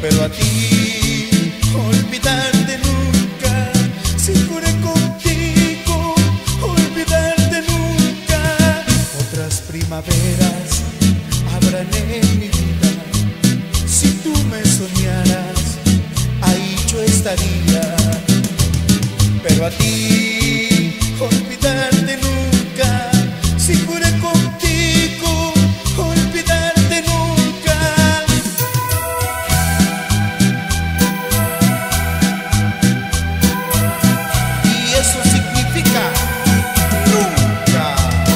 pero a ti olvidarte nunca. Si juré contigo olvidarte nunca. Otras primaveras habrán en mi vida. Si tú me soñaras, ahí yo estaría, pero a ti olvidarte nunca. Si juré contigo olvidarte nunca. Y eso significa nunca.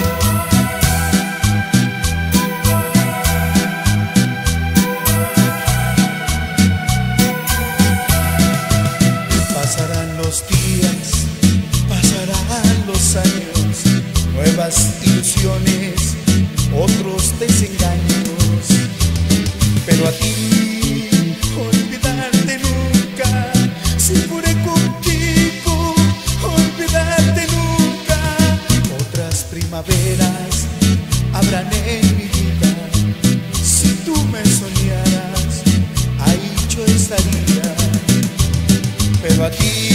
Pasarán los días, pasarán los años, nuevas ilusiones, otros desengaños, pero a ti olvidarte nunca. Si juré contigo olvidarte nunca. Otras primaveras habrán en mi vida. Si tú me soñaras, ahí yo estaría, pero a ti